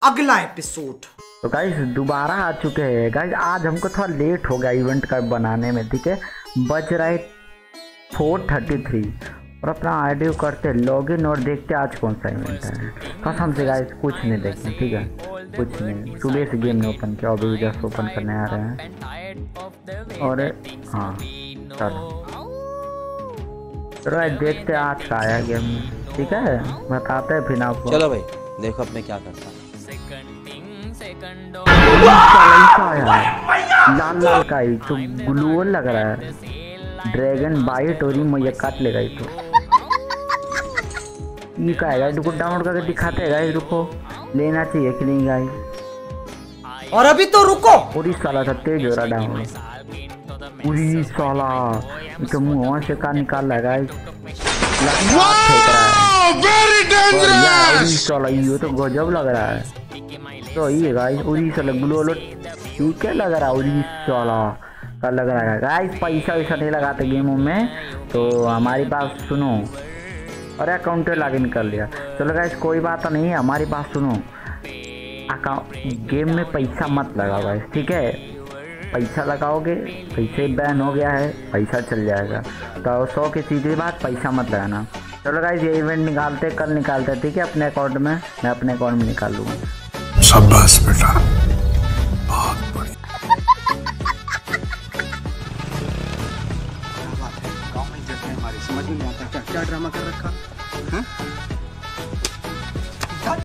अगला एपिसोड। तो गाइस दोबारा आ चुके हैं गाइस। आज हमको थोड़ा लेट हो गया इवेंट का बनाने में, ठीक है। बज रहा है 4:33 और अपना आईडी करते लॉगिन और देखते आज कौन सा इवेंट है। कसम से गाइस कुछ नहीं देखते, ठीक है, कुछ नहीं। सुबह से गेम नहीं ओपन किया, अभी जस्ट ओपन करने आ रहे हैं। और हाँ चलो गाइस देखते आज का आया गेम, ठीक है, बताते हैं फिर आपको। चलो भाई देखो अब मैं क्या करता हूँ। लाल लाल का ही तो ग्लूअल लग रहा है। ड्रैगन बाइट और ये काट लेगा ये तो। ये का है रुको, डाउनलोड करके दिखाते हैं गाइस, रुको लेना चाहिए कि नहीं गाइस। और अभी तो रुको। पूरी साला था तेज हो रहा डाउनलोड। पूरी साला ये तो मुंह से का निकाल रहा है गाइस। साला ये तो गजब लग रहा है। तो ये गाइस उरी साला ग्लूअल ठीक है लग रहा है। उरी साला का लग रहा है गाइस। पैसा वैसा नहीं लगाते गेमों में तो हमारी बात सुनो। अरे अकाउंट लॉगिन कर लिया, चलो गाइस कोई बात नहीं है। हमारी बात सुनो, अकाउंट गेम में पैसा मत लगाओ गाइस, ठीक है। पैसा लगाओगे पैसे बैन हो गया है, पैसा चल जाएगा। तो 100 की सीधी बात, पैसा मत लगाना। चलो गाइस ये इवेंट निकालते कल निकालते, ठीक है, अपने अकाउंट में। मैं अपने अकाउंट में निकाल लूँगा। शाबाश बेटा।